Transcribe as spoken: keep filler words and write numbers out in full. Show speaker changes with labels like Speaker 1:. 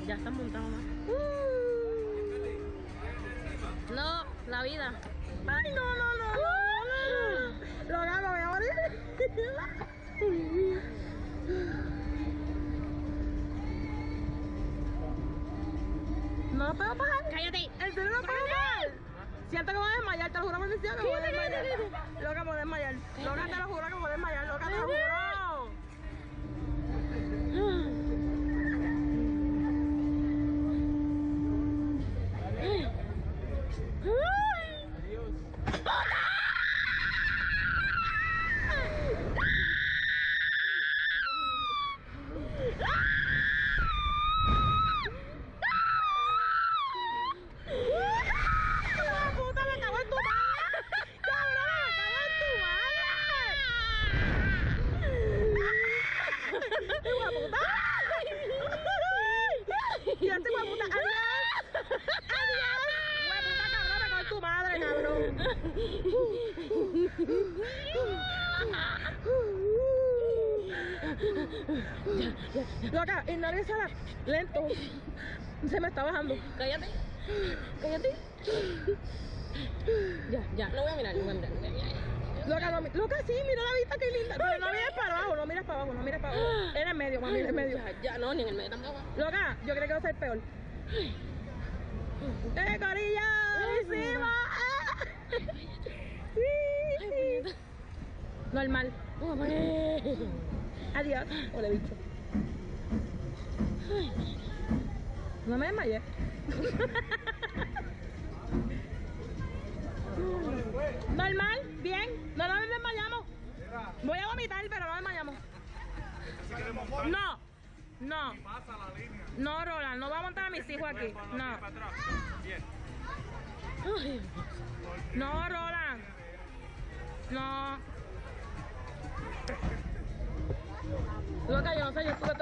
Speaker 1: Ya están montados más. Uh. No, la vida.
Speaker 2: Ay, no, no, no, no. Lo hago, voy a morir. No lo puedo bajar.
Speaker 1: Cállate.
Speaker 2: ¿En serio no lo puedo bajar? Siento que voy a desmayar, te lo juro por mi cielo que voy a desmayar. Loca, me voy a desmayar. Loca, te lo juro que me voy a desmayar. Loca, te lo juro. Loca, inhala y exhala. Lento. Se me está bajando.
Speaker 1: Cállate. Cállate. Ya, ya. No voy a mirar, no voy a mirar. No voy a mirar.
Speaker 2: Loca, no, loca, sí, mira la vista, qué linda. Pero no mires para abajo, no mires para abajo, no mires para abajo. En el medio, mami, en el medio.
Speaker 1: Ya, ya, no, ni en el medio tampoco.
Speaker 2: Loca, yo creo que va a ser peor. ¡Eh, corilla! ¡Lo hicimos! Sí, sí. Normal. Adiós. Hola, bicho. No me desmayé. Normal, bien. No nos desmayamos. Voy a vomitar, pero no desmayamos. No, no. No, Roland, no voy a montar a mis hijos aquí. No. No, Roland. No. Loca, yo no sé, yo estuve todo